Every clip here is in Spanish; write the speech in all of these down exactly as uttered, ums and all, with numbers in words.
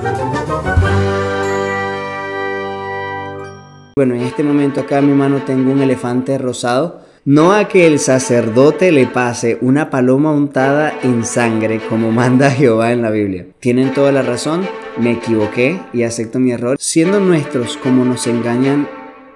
Bueno, en este momento acá en mi mano tengo un elefante rosado. No a que el sacerdote le pase una paloma untada en sangre como manda Jehová en la Biblia. Tienen toda la razón, me equivoqué y acepto mi error, siendo nuestros como nos engañan.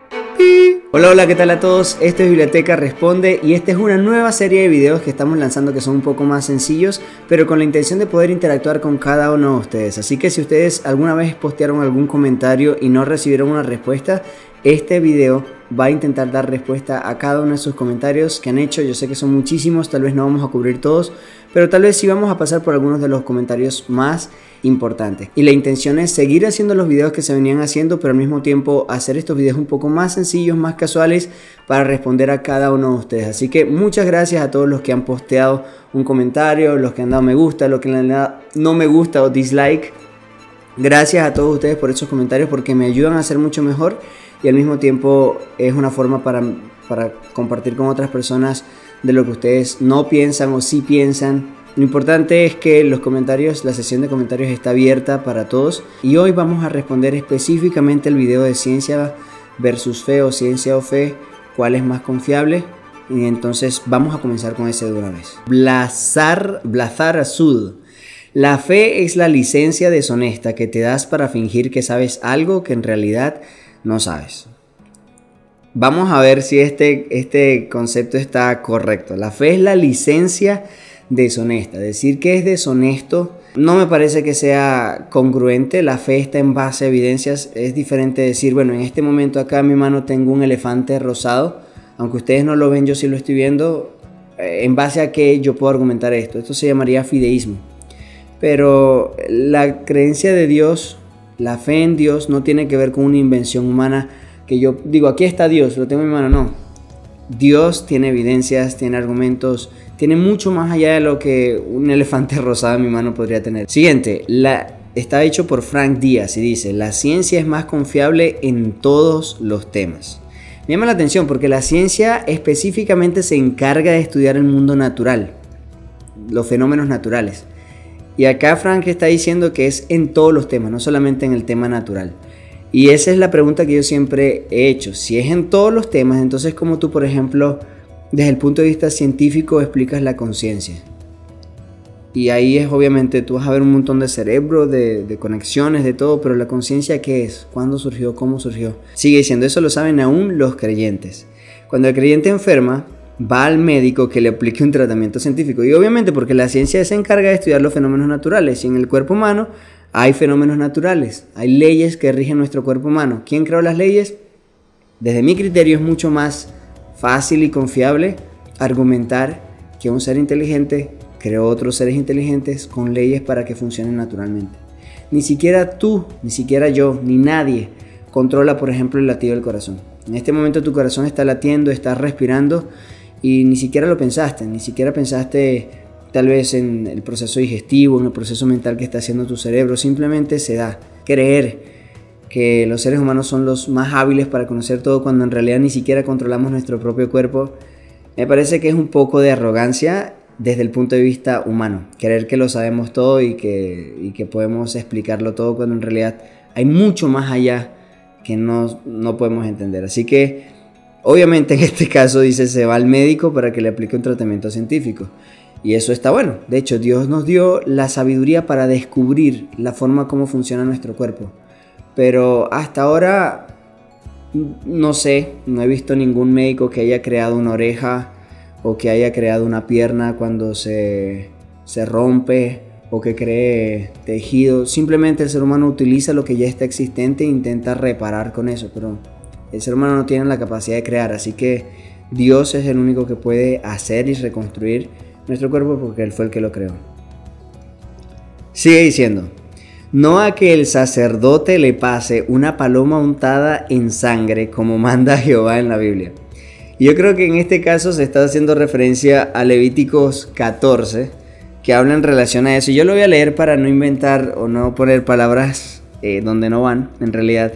Hola, hola, ¿qué tal a todos? Esto es Biblioteca Responde y esta es una nueva serie de videos que estamos lanzando que son un poco más sencillos, pero con la intención de poder interactuar con cada uno de ustedes. Así que si ustedes alguna vez postearon algún comentario y no recibieron una respuesta, este video va a intentar dar respuesta a cada uno de sus comentarios que han hecho. Yo sé que son muchísimos, tal vez no vamos a cubrir todos, pero tal vez sí vamos a pasar por algunos de los comentarios más importantes. Y la intención es seguir haciendo los videos que se venían haciendo, pero al mismo tiempo hacer estos videos un poco más sencillos, más casuales, para responder a cada uno de ustedes. Así que muchas gracias a todos los que han posteado un comentario, los que han dado me gusta, los que le han dado no me gusta o dislike. Gracias a todos ustedes por esos comentarios porque me ayudan a hacer mucho mejor. Y al mismo tiempo es una forma para, para compartir con otras personas de lo que ustedes no piensan o sí piensan. Lo importante es que los comentarios, la sesión de comentarios está abierta para todos. Y hoy vamos a responder específicamente el video de ciencia versus fe o ciencia o fe, cuál es más confiable. Y entonces vamos a comenzar con ese de una vez. Blazar, Blazar Azul. La fe es la licencia deshonesta que te das para fingir que sabes algo que en realidad no sabes. Vamos a ver si este, este concepto está correcto. La fe es la licencia deshonesta. Decir que es deshonesto no me parece que sea congruente. La fe está en base a evidencias. Es diferente decir, bueno, en este momento acá en mi mano tengo un elefante rosado. Aunque ustedes no lo ven, yo sí lo estoy viendo. ¿En base a qué yo puedo argumentar esto? Esto se llamaría fideísmo. Pero la creencia de Dios, la fe en Dios no tiene que ver con una invención humana que yo digo, aquí está Dios, lo tengo en mi mano. No. Dios tiene evidencias, tiene argumentos, tiene mucho más allá de lo que un elefante rosado en mi mano podría tener. Siguiente, la, está hecho por Frank Díaz y dice, la ciencia es más confiable en todos los temas. Me llama la atención porque la ciencia específicamente se encarga de estudiar el mundo natural, los fenómenos naturales. Y acá Frank está diciendo que es en todos los temas, no solamente en el tema natural. Y esa es la pregunta que yo siempre he hecho. Si es en todos los temas, entonces ¿cómo tú, por ejemplo, desde el punto de vista científico explicas la conciencia? Y ahí es obviamente, tú vas a ver un montón de cerebro, de, de conexiones, de todo, pero la conciencia ¿qué es? ¿Cuándo surgió? ¿Cómo surgió? Sigue diciendo, eso lo saben aún los creyentes. Cuando el creyente enferma, va al médico que le aplique un tratamiento científico. Y obviamente porque la ciencia se encarga de estudiar los fenómenos naturales. Y en el cuerpo humano hay fenómenos naturales. Hay leyes que rigen nuestro cuerpo humano. ¿Quién creó las leyes? Desde mi criterio es mucho más fácil y confiable argumentar que un ser inteligente creó otros seres inteligentes con leyes para que funcionen naturalmente. Ni siquiera tú, ni siquiera yo, ni nadie controla, por ejemplo, el latido del corazón. En este momento tu corazón está latiendo, estás respirando y ni siquiera lo pensaste, ni siquiera pensaste tal vez en el proceso digestivo, en el proceso mental que está haciendo tu cerebro. Simplemente se da. Creer que los seres humanos son los más hábiles para conocer todo cuando en realidad ni siquiera controlamos nuestro propio cuerpo, me parece que es un poco de arrogancia desde el punto de vista humano. Creer que lo sabemos todo y que, y que podemos explicarlo todo cuando en realidad hay mucho más allá que no, no podemos entender. Así que obviamente en este caso dice se va al médico para que le aplique un tratamiento científico. Y eso está bueno. De hecho, Dios nos dio la sabiduría para descubrir la forma como funciona nuestro cuerpo. Pero hasta ahora no sé, no he visto ningún médico que haya creado una oreja o que haya creado una pierna cuando se, se rompe o que cree tejido. Simplemente el ser humano utiliza lo que ya está existente e intenta reparar con eso. Pero el ser humano no tiene la capacidad de crear, así que Dios es el único que puede hacer y reconstruir nuestro cuerpo porque Él fue el que lo creó. Sigue diciendo, no a que el sacerdote le pase una paloma untada en sangre como manda Jehová en la Biblia. Y yo creo que en este caso se está haciendo referencia a Levíticos catorce, que habla en relación a eso. Y yo lo voy a leer para no inventar o no poner palabras eh, donde no van, en realidad.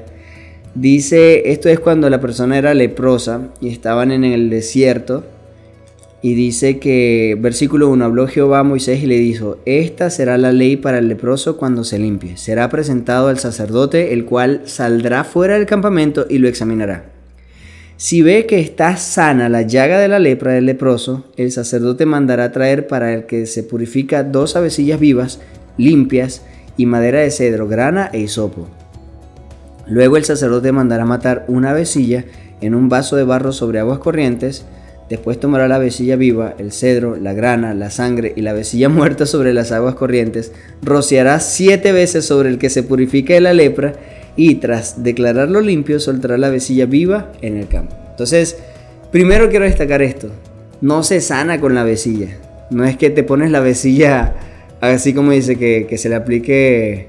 Dice, esto es cuando la persona era leprosa y estaban en el desierto Y dice que, versículo uno, habló Jehová a Moisés y le dijo, esta será la ley para el leproso cuando se limpie. Será presentado al sacerdote, el cual saldrá fuera del campamento y lo examinará. Si ve que está sana la llaga de la lepra del leproso, el sacerdote mandará traer para el que se purifica dos avecillas vivas, limpias, y madera de cedro, grana e hisopo. Luego el sacerdote mandará matar una avecilla en un vaso de barro sobre aguas corrientes. Después tomará la avecilla viva, el cedro, la grana, la sangre y la avecilla muerta sobre las aguas corrientes, rociará siete veces sobre el que se purifique de la lepra y tras declararlo limpio soltará la avecilla viva en el campo. Entonces, primero quiero destacar esto, no se sana con la avecilla, no es que te pones la avecilla así como dice que, que se le aplique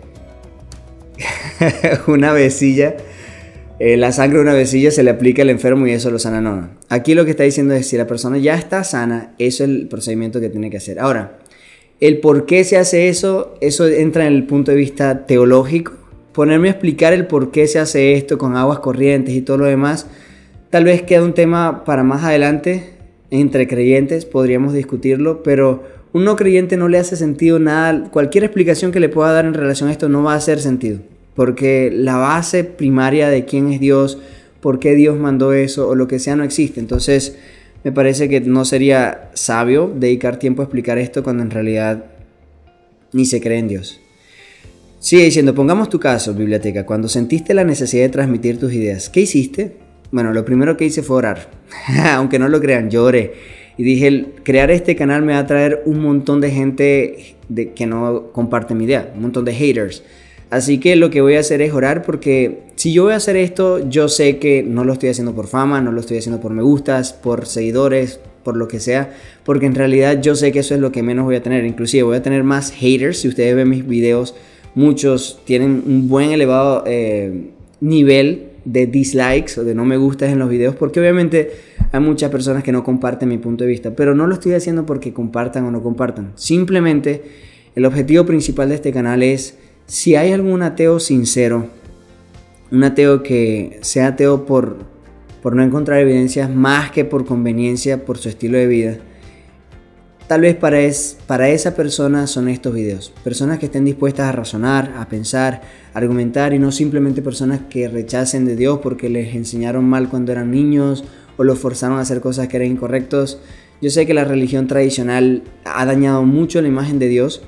una avecilla. Eh, la sangre de una avecilla se le aplica al enfermo y eso lo sana. No, no. Aquí lo que está diciendo es si la persona ya está sana, eso es el procedimiento que tiene que hacer. Ahora, el por qué se hace eso, eso entra en el punto de vista teológico. Ponerme a explicar el por qué se hace esto con aguas corrientes y todo lo demás, tal vez queda un tema para más adelante. Entre creyentes podríamos discutirlo, pero un no creyente no le hace sentido nada. Cualquier explicación que le pueda dar en relación a esto no va a hacer sentido. Porque la base primaria de quién es Dios, por qué Dios mandó eso o lo que sea no existe. Entonces me parece que no sería sabio dedicar tiempo a explicar esto cuando en realidad ni se cree en Dios. Sigue diciendo, pongamos tu caso, biblioteca, cuando sentiste la necesidad de transmitir tus ideas, ¿qué hiciste? Bueno, lo primero que hice fue orar. Aunque no lo crean, yo oré. Y dije, crear este canal me va a traer un montón de gente de, que no comparte mi idea, un montón de haters. Así que lo que voy a hacer es orar porque si yo voy a hacer esto, yo sé que no lo estoy haciendo por fama, no lo estoy haciendo por me gustas, por seguidores, por lo que sea, porque en realidad yo sé que eso es lo que menos voy a tener. Inclusive voy a tener más haters. Si ustedes ven mis videos, muchos tienen un buen elevado eh, nivel de dislikes o de no me gustas en los videos, porque obviamente hay muchas personas que no comparten mi punto de vista, pero no lo estoy haciendo porque compartan o no compartan. Simplemente el objetivo principal de este canal es, si hay algún ateo sincero, un ateo que sea ateo por, por no encontrar evidencias más que por conveniencia, por su estilo de vida, tal vez para, es, para esa persona son estos videos. Personas que estén dispuestas a razonar, a pensar, a argumentar y no simplemente personas que rechacen de Dios porque les enseñaron mal cuando eran niños o los forzaron a hacer cosas que eran incorrectos. Yo sé que la religión tradicional ha dañado mucho la imagen de Dios.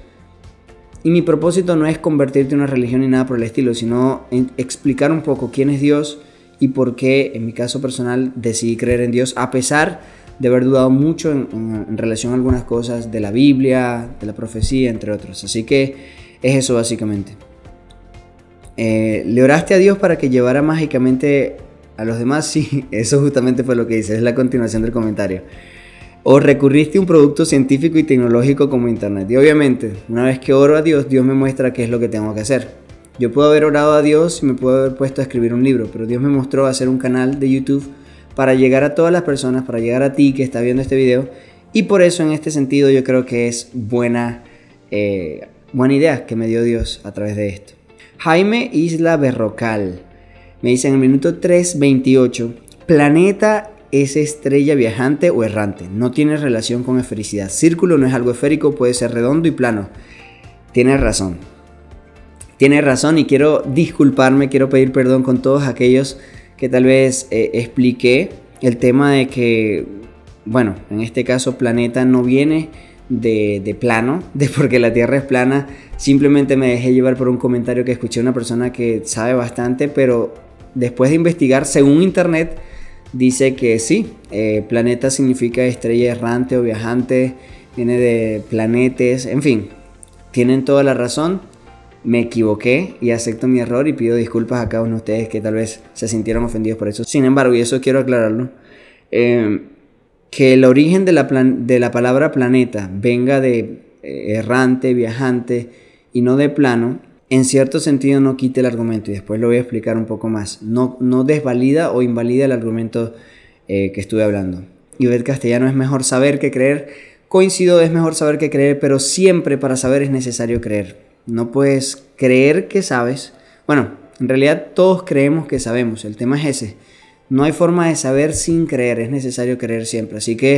Y mi propósito no es convertirte en una religión ni nada por el estilo, sino explicar un poco quién es Dios y por qué, en mi caso personal, decidí creer en Dios, a pesar de haber dudado mucho en, en, en relación a algunas cosas de la Biblia, de la profecía, entre otros. Así que es eso básicamente. Eh, ¿Le oraste a Dios para que llevara mágicamente a los demás? Sí, eso justamente fue lo que hice, es la continuación del comentario. O recurriste a un producto científico y tecnológico como internet. Y obviamente, una vez que oro a Dios, Dios me muestra qué es lo que tengo que hacer. Yo puedo haber orado a Dios y me puedo haber puesto a escribir un libro, pero Dios me mostró hacer un canal de YouTube para llegar a todas las personas, para llegar a ti que está viendo este video. Y por eso, en este sentido, yo creo que es buena, eh, buena idea que me dio Dios a través de esto. Jaime Isla Berrocal me dice en el minuto tres veintiocho, planeta es estrella viajante o errante, no tiene relación con esfericidad. Círculo no es algo esférico, puede ser redondo y plano. Tienes razón. Tienes razón y quiero disculparme, quiero pedir perdón con todos aquellos que tal vez eh, expliqué el tema de que, bueno, en este caso planeta no viene de, de plano, de porque la Tierra es plana. Simplemente me dejé llevar por un comentario que escuché de una persona que sabe bastante, pero después de investigar, según internet, dice que sí, eh, planeta significa estrella errante o viajante, viene de planetes, en fin, tienen toda la razón. Me equivoqué y acepto mi error y pido disculpas a cada uno de ustedes que tal vez se sintieron ofendidos por eso. Sin embargo, y eso quiero aclararlo, eh, que el origen de la, plan de la palabra planeta venga de eh, errante, viajante y no de plano, en cierto sentido no quita el argumento y después lo voy a explicar un poco más. No, no desvalida o invalida el argumento eh, que estuve hablando. Ivette Castellano, es mejor saber que creer. Coincido, es mejor saber que creer, pero siempre para saber es necesario creer. No puedes creer que sabes. Bueno, en realidad todos creemos que sabemos. El tema es ese. No hay forma de saber sin creer. Es necesario creer siempre. Así que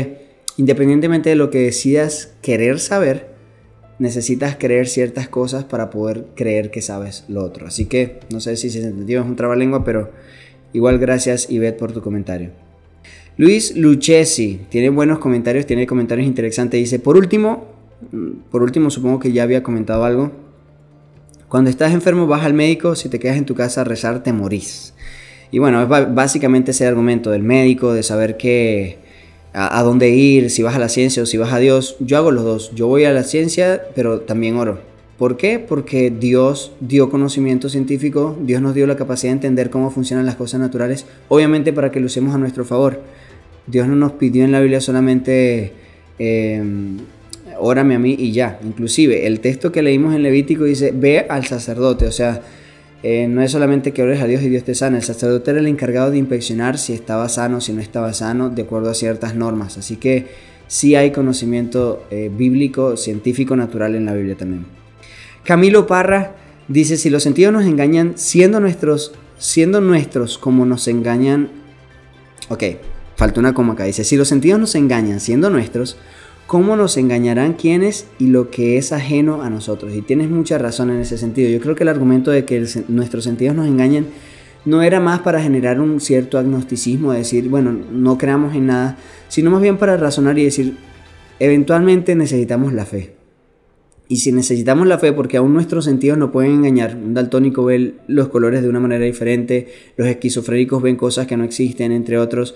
independientemente de lo que decidas querer saber, necesitas creer ciertas cosas para poder creer que sabes lo otro. Así que no sé si se entendió, es un trabalengua, pero igual gracias, Ivette, por tu comentario. Luis Lucchesi tiene buenos comentarios, tiene comentarios interesantes. Dice, por último, por último supongo que ya había comentado algo. Cuando estás enfermo vas al médico, si te quedas en tu casa a rezar te morís. Y bueno, es básicamente ese argumento del médico, de saber que A, a dónde ir, si vas a la ciencia o si vas a Dios. Yo hago los dos, yo voy a la ciencia pero también oro. ¿Por qué? Porque Dios dio conocimiento científico, Dios nos dio la capacidad de entender cómo funcionan las cosas naturales, obviamente para que lo usemos a nuestro favor. Dios no nos pidió en la Biblia solamente eh, órame a mí y ya. Inclusive el texto que leímos en Levítico dice ve al sacerdote, o sea, Eh, no es solamente que ores a Dios y Dios te sana. El sacerdote era el encargado de inspeccionar si estaba sano, si no estaba sano, de acuerdo a ciertas normas. Así que sí hay conocimiento eh, bíblico, científico, natural en la Biblia también. Camilo Parra dice, si los sentidos nos engañan siendo nuestros, siendo nuestros como nos engañan... Ok, falta una coma acá. Dice, si los sentidos nos engañan siendo nuestros, ¿cómo nos engañarán quienes y lo que es ajeno a nosotros? Y tienes mucha razón en ese sentido. Yo creo que el argumento de que el, nuestros sentidos nos engañan no era más para generar un cierto agnosticismo, de decir, bueno, no creamos en nada, sino más bien para razonar y decir, eventualmente necesitamos la fe. Y si necesitamos la fe, porque aún nuestros sentidos no pueden engañar, un daltónico ve los colores de una manera diferente, los esquizofrénicos ven cosas que no existen, entre otros.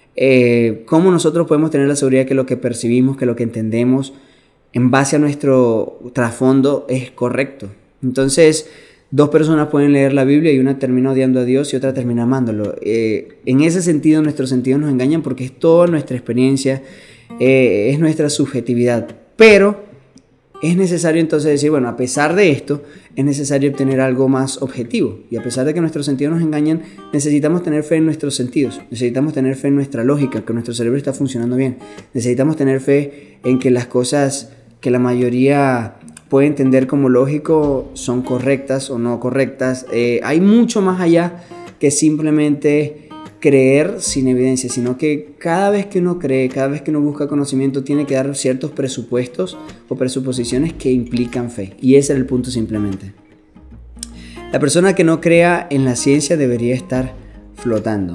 Eh, ¿Cómo nosotros podemos tener la seguridad que lo que percibimos, que lo que entendemos en base a nuestro trasfondo es correcto? Entonces, dos personas pueden leer la Biblia y una termina odiando a Dios y otra termina amándolo. Eh, en ese sentido, nuestros sentidos nos engañan porque es toda nuestra experiencia, eh, es nuestra subjetividad. Pero es necesario entonces decir, bueno, a pesar de esto, es necesario obtener algo más objetivo. Y a pesar de que nuestros sentidos nos engañan, necesitamos tener fe en nuestros sentidos. Necesitamos tener fe en nuestra lógica, que nuestro cerebro está funcionando bien. Necesitamos tener fe en que las cosas que la mayoría puede entender como lógico son correctas o no correctas. Eh, hay mucho más allá que simplemente creer sin evidencia, sino que cada vez que uno cree, cada vez que uno busca conocimiento, tiene que dar ciertos presupuestos o presuposiciones que implican fe. Y ese era el punto simplemente. La persona que no crea en la ciencia debería estar flotando.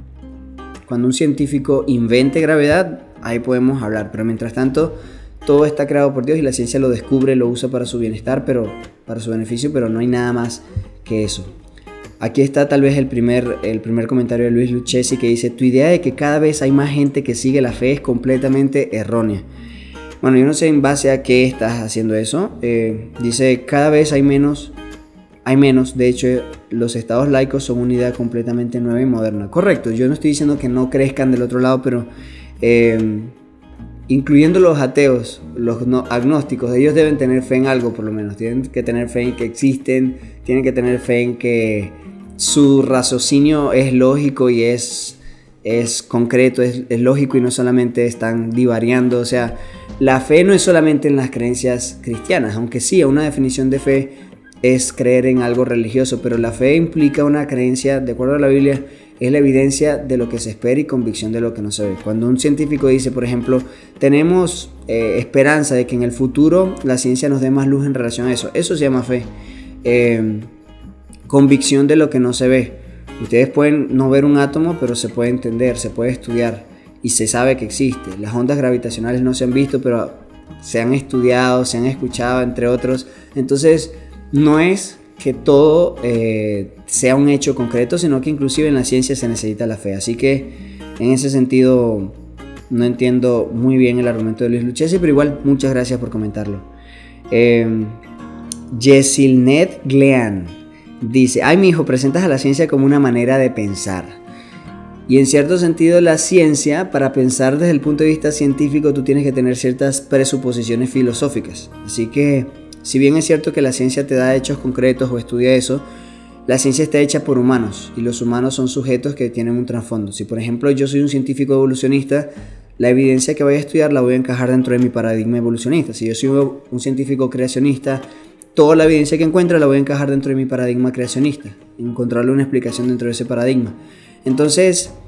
Cuando un científico invente gravedad, ahí podemos hablar, pero mientras tanto, todo está creado por Dios y la ciencia lo descubre, lo usa para su bienestar, pero para su beneficio, pero no hay nada más que eso. Aquí está tal vez el primer, el primer comentario de Luis Lucchesi, que dice, tu idea de que cada vez hay más gente que sigue la fe es completamente errónea. Bueno, yo no sé en base a qué estás haciendo eso. Eh, dice, cada vez hay menos, hay menos. De hecho, los estados laicos son una idea completamente nueva y moderna. Correcto, yo no estoy diciendo que no crezcan del otro lado, pero eh, incluyendo los ateos, los no, agnósticos, ellos deben tener fe en algo por lo menos. Tienen que tener fe en que existen, tienen que tener fe en que su raciocinio es lógico y es, es concreto, es, es lógico y no solamente están divariando. O sea, la fe no es solamente en las creencias cristianas, aunque sí, una definición de fe es creer en algo religioso, pero la fe implica una creencia, de acuerdo a la Biblia, es la evidencia de lo que se espera y convicción de lo que no se ve. Cuando un científico dice, por ejemplo, tenemos eh, esperanza de que en el futuro la ciencia nos dé más luz en relación a eso, eso se llama fe. Eh, Convicción de lo que no se ve. Ustedes pueden no ver un átomo, pero se puede entender, se puede estudiar y se sabe que existe. Las ondas gravitacionales no se han visto, pero se han estudiado, se han escuchado, entre otros. Entonces, no es que todo eh, sea un hecho concreto, sino que inclusive en la ciencia se necesita la fe. Así que, en ese sentido, no entiendo muy bien el argumento de Luis Lucchesi, pero igual, muchas gracias por comentarlo. Eh, Yesilnet Glean dice, ay mi hijo, presentas a la ciencia como una manera de pensar. Y en cierto sentido la ciencia, para pensar desde el punto de vista científico, tú tienes que tener ciertas presuposiciones filosóficas. Así que, si bien es cierto que la ciencia te da hechos concretos o estudia eso, la ciencia está hecha por humanos y los humanos son sujetos que tienen un trasfondo. Si por ejemplo yo soy un científico evolucionista, la evidencia que voy a estudiar la voy a encajar dentro de mi paradigma evolucionista. Si yo soy un científico creacionista, toda la evidencia que encuentre la voy a encajar dentro de mi paradigma creacionista, encontrarle una explicación dentro de ese paradigma. Entonces,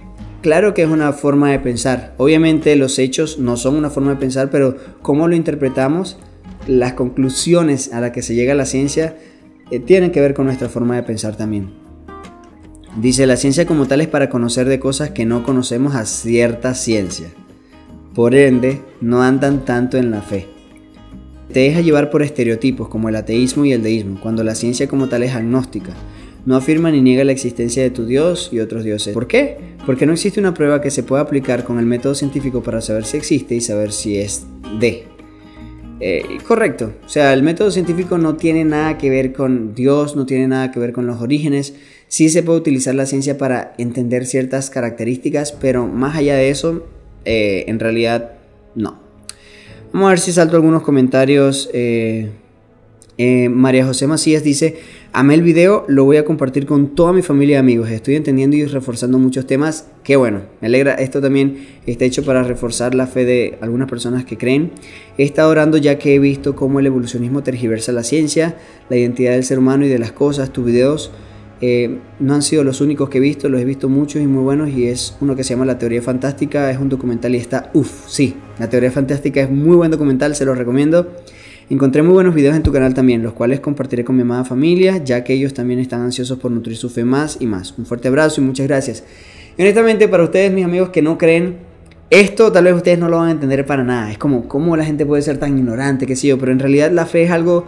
claro que es una forma de pensar. Obviamente los hechos no son una forma de pensar, pero cómo lo interpretamos, las conclusiones a las que se llega la ciencia eh, tienen que ver con nuestra forma de pensar también. Dice, la ciencia como tal es para conocer de cosas que no conocemos a cierta ciencia. Por ende, no andan tanto en la fe. Te deja llevar por estereotipos como el ateísmo y el deísmo, cuando la ciencia como tal es agnóstica. No afirma ni niega la existencia de tu Dios y otros dioses. ¿Por qué? Porque no existe una prueba que se pueda aplicar con el método científico para saber si existe y saber si es de. Eh, correcto. O sea, el método científico no tiene nada que ver con Dios, no tiene nada que ver con los orígenes. Sí se puede utilizar la ciencia para entender ciertas características, pero más allá de eso, eh, en realidad, no. Vamos a ver si salto algunos comentarios. Eh, eh, María José Macías dice, amé el video, lo voy a compartir con toda mi familia y amigos. Estoy entendiendo y reforzando muchos temas. Qué bueno, me alegra. Esto también está hecho para reforzar la fe de algunas personas que creen. He estado orando ya que he visto cómo el evolucionismo tergiversa la ciencia, la identidad del ser humano y de las cosas. Tus videos eh, no han sido los únicos que he visto, los he visto muchos y muy buenos, y es uno que se llama La Teoría Fantástica. Es un documental y está, uff, sí, La Teoría Fantástica es muy buen documental, se los recomiendo. Encontré muy buenos videos en tu canal también, los cuales compartiré con mi amada familia, ya que ellos también están ansiosos por nutrir su fe más y más. Un fuerte abrazo y muchas gracias. Y honestamente, para ustedes, mis amigos que no creen, esto tal vez ustedes no lo van a entender para nada. Es como, ¿cómo la gente puede ser tan ignorante, qué sé yo? Pero en realidad la fe es algo,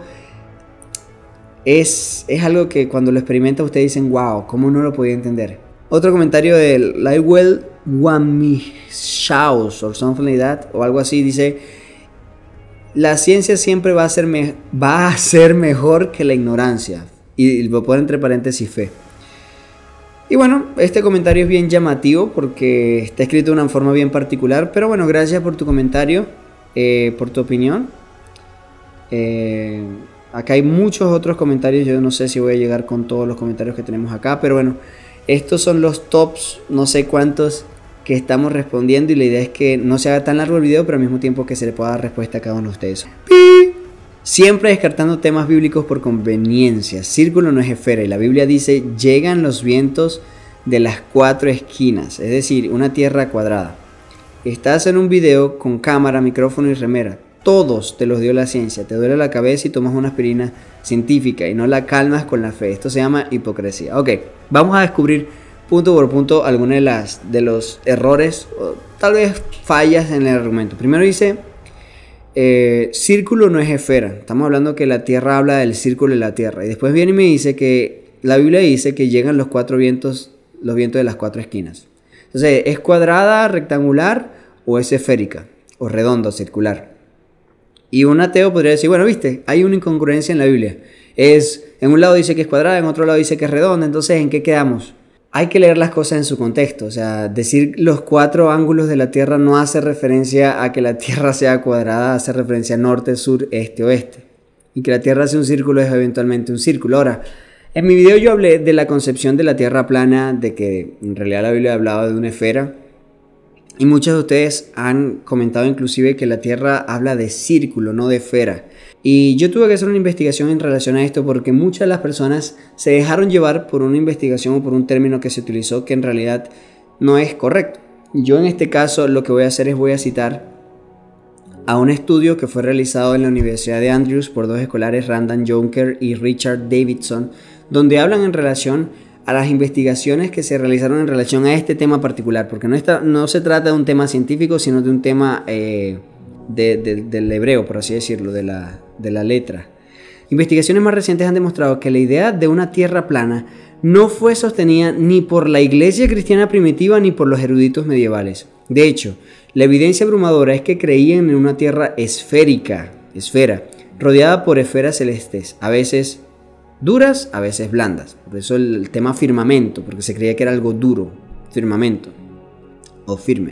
es, es algo que cuando lo experimenta ustedes dicen, wow, ¿cómo no lo podía entender? Otro comentario de Lywell Wamishaus o something like that, o algo así, dice, la ciencia siempre va a ser, me va a ser mejor que la ignorancia. Y lo pone entre paréntesis fe. Y bueno, este comentario es bien llamativo porque está escrito de una forma bien particular. Pero bueno, gracias por tu comentario, eh, por tu opinión. Eh, acá hay muchos otros comentarios. Yo no sé si voy a llegar con todos los comentarios que tenemos acá. Pero bueno, estos son los tops, no sé cuántos, que estamos respondiendo, y la idea es que no se haga tan largo el video, pero al mismo tiempo que se le pueda dar respuesta a cada uno de ustedes. ¡Pi! Siempre descartando temas bíblicos por conveniencia. Círculo no es esfera, y la Biblia dice, llegan los vientos de las cuatro esquinas, es decir, una tierra cuadrada. Estás en un video con cámara, micrófono y remera. Todos te los dio la ciencia. Te duele la cabeza y tomas una aspirina científica y no la calmas con la fe. Esto se llama hipocresía. Ok, vamos a descubrir punto por punto algunos de, las, de los errores o tal vez fallas en el argumento. Primero dice, eh, círculo no es esfera. Estamos hablando que la tierra habla del círculo de la tierra. Y después viene y me dice que la Biblia dice que llegan los cuatro vientos, los vientos de las cuatro esquinas. Entonces, ¿es cuadrada, rectangular o es esférica? O redonda, o circular. Y un ateo podría decir, bueno, viste, hay una incongruencia en la Biblia. Es, en un lado dice que es cuadrada, en otro lado dice que es redonda. Entonces, ¿en qué quedamos? Hay que leer las cosas en su contexto. O sea, decir los cuatro ángulos de la Tierra no hace referencia a que la Tierra sea cuadrada, hace referencia a norte, sur, este, oeste. Y que la Tierra sea un círculo es eventualmente un círculo. Ahora, en mi video yo hablé de la concepción de la Tierra plana, de que en realidad la Biblia hablaba de una esfera. Y muchos de ustedes han comentado inclusive que la Tierra habla de círculo, no de esfera. Y yo tuve que hacer una investigación en relación a esto porque muchas de las personas se dejaron llevar por una investigación o por un término que se utilizó que en realidad no es correcto. Yo en este caso lo que voy a hacer es voy a citar a un estudio que fue realizado en la Universidad de Andrews por dos escolares, Randall Jonker y Richard Davidson, donde hablan en relación a las investigaciones que se realizaron en relación a este tema particular, porque no, está, no se trata de un tema científico, sino de un tema eh, de, de, del hebreo, por así decirlo, de la, de la letra. Investigaciones más recientes han demostrado que la idea de una tierra plana no fue sostenida ni por la iglesia cristiana primitiva ni por los eruditos medievales. De hecho, la evidencia abrumadora es que creían en una tierra esférica, esfera, rodeada por esferas celestes, a veces duras, a veces blandas. Por eso el, el tema firmamento, porque se creía que era algo duro, firmamento o firme.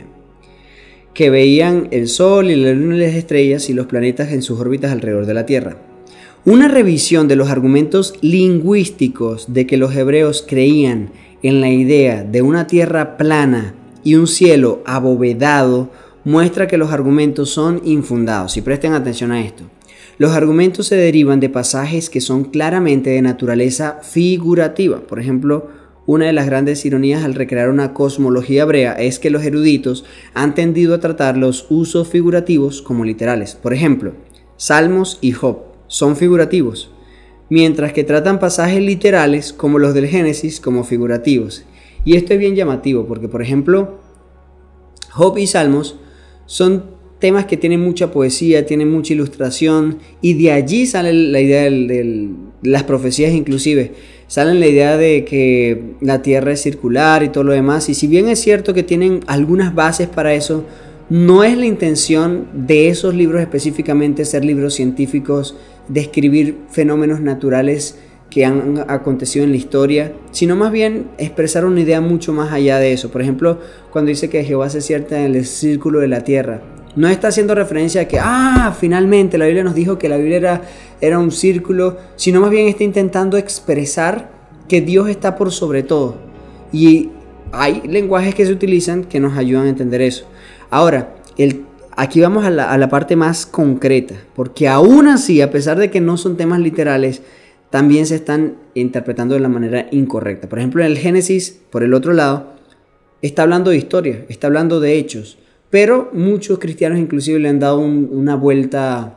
Que veían el sol y la luna y las estrellas y los planetas en sus órbitas alrededor de la Tierra. Una revisión de los argumentos lingüísticos de que los hebreos creían en la idea de una tierra plana y un cielo abovedado muestra que los argumentos son infundados. Y presten atención a esto. Los argumentos se derivan de pasajes que son claramente de naturaleza figurativa. Por ejemplo, Una de las grandes ironías al recrear una cosmología hebrea es que los eruditos han tendido a tratar los usos figurativos como literales. Por ejemplo, Salmos y Job son figurativos, mientras que tratan pasajes literales como los del Génesis como figurativos. Y esto es bien llamativo porque, por ejemplo, Job y Salmos son temas que tienen mucha poesía, tienen mucha ilustración, y de allí sale la idea de las profecías, inclusive salen la idea de que la tierra es circular y todo lo demás. Y si bien es cierto que tienen algunas bases para eso, no es la intención de esos libros específicamente ser libros científicos, describir fenómenos naturales que han acontecido en la historia, sino más bien expresar una idea mucho más allá de eso. Por ejemplo, cuando dice que Jehová se sienta en el círculo de la tierra, no está haciendo referencia a que, ah, finalmente la Biblia nos dijo que la Biblia era, era un círculo, sino más bien está intentando expresar que Dios está por sobre todo. Y hay lenguajes que se utilizan que nos ayudan a entender eso. Ahora, el, aquí vamos a la, a la parte más concreta, porque aún así, a pesar de que no son temas literales, también se están interpretando de la manera incorrecta. Por ejemplo, en el Génesis, por el otro lado, está hablando de historia, está hablando de hechos, pero muchos cristianos inclusive le han dado un, una vuelta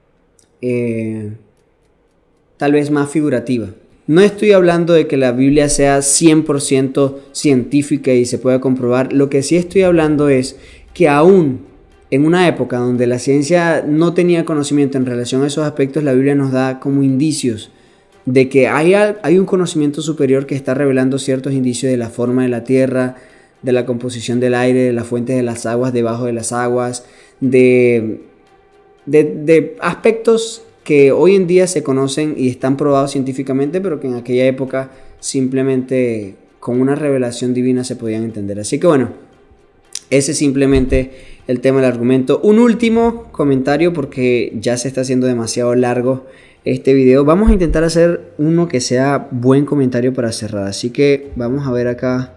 eh, tal vez más figurativa. No estoy hablando de que la Biblia sea cien por ciento científica y se pueda comprobar. Lo que sí estoy hablando es que aún en una época donde la ciencia no tenía conocimiento en relación a esos aspectos, la Biblia nos da como indicios de que hay, hay un conocimiento superior que está revelando ciertos indicios de la forma de la tierra, de la composición del aire, de las fuentes de las aguas, debajo de las aguas, de, de, de aspectos que hoy en día se conocen y están probados científicamente, pero que en aquella época simplemente con una revelación divina se podían entender. Así que bueno, ese es simplemente el tema del argumento. Un último comentario porque ya se está haciendo demasiado largo este video. Vamos a intentar hacer uno que sea buen comentario para cerrar. Así que vamos a ver acá.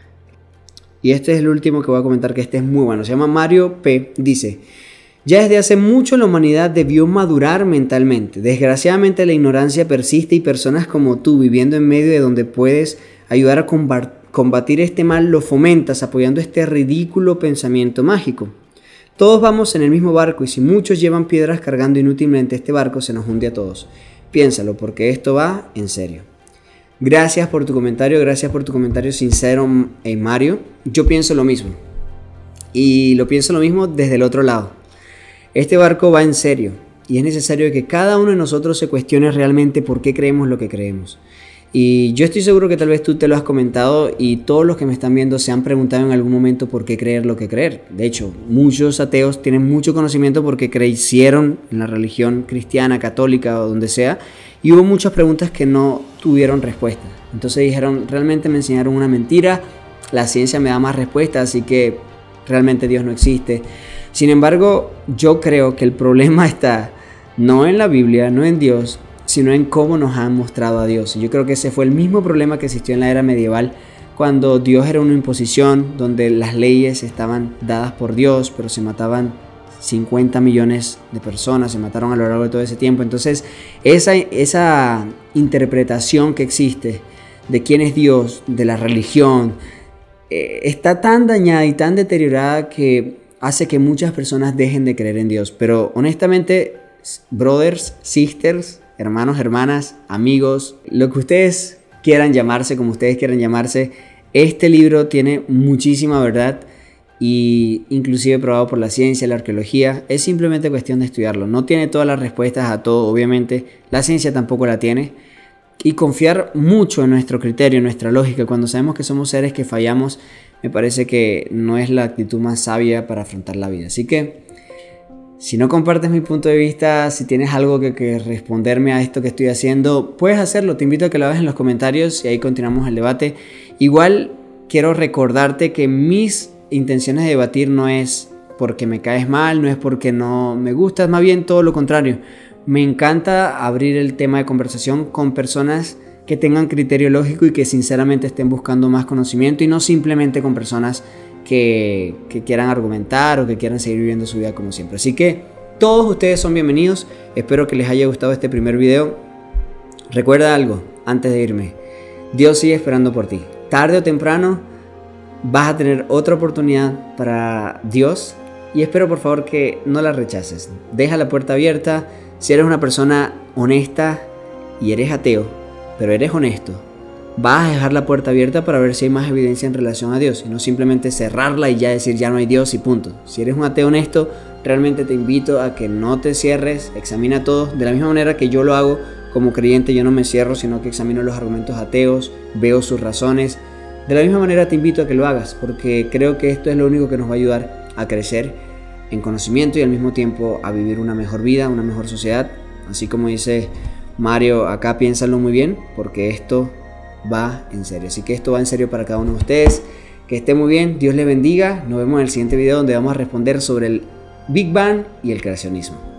Y este es el último que voy a comentar, que este es muy bueno. Se llama Mario P. Dice: ya desde hace mucho la humanidad debió madurar mentalmente. Desgraciadamente la ignorancia persiste y personas como tú, viviendo en medio de donde puedes ayudar a combatir este mal, lo fomentas apoyando este ridículo pensamiento mágico. Todos vamos en el mismo barco y si muchos llevan piedras cargando inútilmente este barco, se nos hunde a todos. Piénsalo, porque esto va en serio. Gracias por tu comentario, gracias por tu comentario sincero, eh, Mario. Yo pienso lo mismo. Y lo pienso lo mismo desde el otro lado. Este barco va en serio y es necesario que cada uno de nosotros se cuestione realmente por qué creemos lo que creemos. Y yo estoy seguro que tal vez tú te lo has comentado y todos los que me están viendo se han preguntado en algún momento por qué creer lo que creer. De hecho, muchos ateos tienen mucho conocimiento porque crecieron en la religión cristiana, católica o donde sea, y hubo muchas preguntas que no tuvieron respuesta. Entonces dijeron, realmente me enseñaron una mentira, la ciencia me da más respuestas, así que realmente Dios no existe. Sin embargo, yo creo que el problema está no en la Biblia, no en Dios, sino en cómo nos han mostrado a Dios. Y yo creo que ese fue el mismo problema que existió en la era medieval, cuando Dios era una imposición, donde las leyes estaban dadas por Dios, pero se mataban cincuenta millones de personas, se mataron a lo largo de todo ese tiempo. Entonces, esa, esa interpretación que existe de quién es Dios, de la religión, eh, está tan dañada y tan deteriorada que hace que muchas personas dejen de creer en Dios. Pero honestamente, brothers, sisters, hermanos, hermanas, amigos, lo que ustedes quieran llamarse, como ustedes quieran llamarse, este libro tiene muchísima verdad y inclusive probado por la ciencia, la arqueología. Es simplemente cuestión de estudiarlo. No tiene todas las respuestas a todo, obviamente. La ciencia tampoco la tiene. Y confiar mucho en nuestro criterio, en nuestra lógica, cuando sabemos que somos seres que fallamos, me parece que no es la actitud más sabia para afrontar la vida. Así que, si no compartes mi punto de vista, si tienes algo que, que responderme a esto que estoy haciendo, puedes hacerlo. Te invito a que lo hagas en los comentarios y ahí continuamos el debate. Igual quiero recordarte que mis intenciones de debatir no es porque me caes mal, no es porque no me gustas, más bien todo lo contrario. Me encanta abrir el tema de conversación con personas que tengan criterio lógico y que sinceramente estén buscando más conocimiento, y no simplemente con personas Que, que quieran argumentar o que quieran seguir viviendo su vida como siempre. Así que todos ustedes son bienvenidos. Espero que les haya gustado este primer video. Recuerda algo antes de irme: Dios sigue esperando por ti. tarde o temprano vas a tener otra oportunidad para Dios y espero por favor que no la rechaces. Deja la puerta abierta. Si eres una persona honesta y eres ateo, pero eres honesto, vas a dejar la puerta abierta para ver si hay más evidencia en relación a Dios y no simplemente cerrarla y ya decir ya no hay Dios y punto. Si eres un ateo honesto, realmente te invito a que no te cierres, examina todo. De la misma manera que yo lo hago como creyente, yo no me cierro, sino que examino los argumentos ateos, veo sus razones. De la misma manera te invito a que lo hagas, porque creo que esto es lo único que nos va a ayudar a crecer en conocimiento y al mismo tiempo a vivir una mejor vida, una mejor sociedad. Así como dice Mario, acá piénsalo muy bien, porque esto va en serio. Así que esto va en serio para cada uno de ustedes. Que esté muy bien, Dios les bendiga. Nos vemos en el siguiente video donde vamos a responder sobre el Big Bang y el creacionismo.